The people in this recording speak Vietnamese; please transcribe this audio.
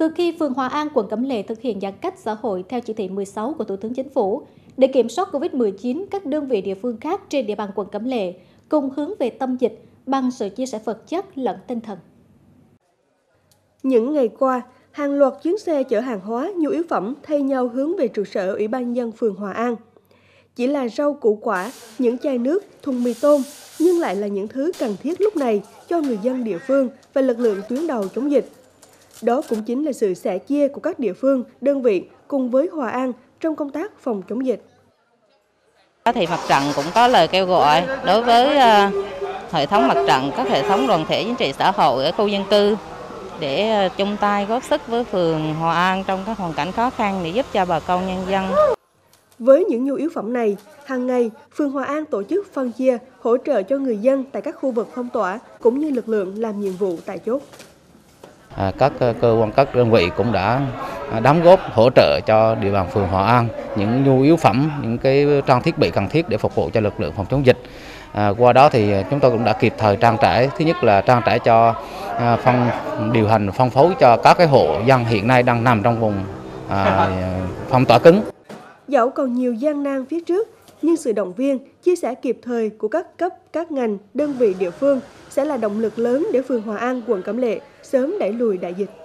Từ khi phường Hòa An, quận Cẩm Lệ thực hiện giãn cách xã hội theo chỉ thị 16 của Thủ tướng Chính phủ, để kiểm soát Covid-19, các đơn vị địa phương khác trên địa bàn quận Cẩm Lệ cùng hướng về tâm dịch bằng sự chia sẻ vật chất lẫn tinh thần. Những ngày qua, hàng loạt chuyến xe chở hàng hóa, nhu yếu phẩm thay nhau hướng về trụ sở Ủy ban nhân dân phường Hòa An. Chỉ là rau củ quả, những chai nước, thùng mì tôm, nhưng lại là những thứ cần thiết lúc này cho người dân địa phương và lực lượng tuyến đầu chống dịch. Đó cũng chính là sự sẻ chia của các địa phương, đơn vị cùng với Hòa An trong công tác phòng chống dịch. Thì mặt trận cũng có lời kêu gọi đối với hệ thống mặt trận, các hệ thống đoàn thể chính trị xã hội ở khu dân cư để chung tay góp sức với phường Hòa An trong các hoàn cảnh khó khăn để giúp cho bà con nhân dân. Với những nhu yếu phẩm này, hàng ngày, phường Hòa An tổ chức phân chia, hỗ trợ cho người dân tại các khu vực phong tỏa cũng như lực lượng làm nhiệm vụ tại chốt. Các cơ quan, các đơn vị cũng đã đóng góp hỗ trợ cho địa bàn phường Hòa An những nhu yếu phẩm, những cái trang thiết bị cần thiết để phục vụ cho lực lượng phòng chống dịch. Qua đó thì chúng tôi cũng đã kịp thời trang trải, thứ nhất là trang trải cho điều hành phân phối cho các cái hộ dân hiện nay đang nằm trong vùng phong tỏa cứng. Dẫu còn nhiều gian nan phía trước, nhưng sự động viên, chia sẻ kịp thời của các cấp, các ngành, đơn vị địa phương sẽ là động lực lớn để phường Hòa An, quận Cẩm Lệ sớm đẩy lùi đại dịch.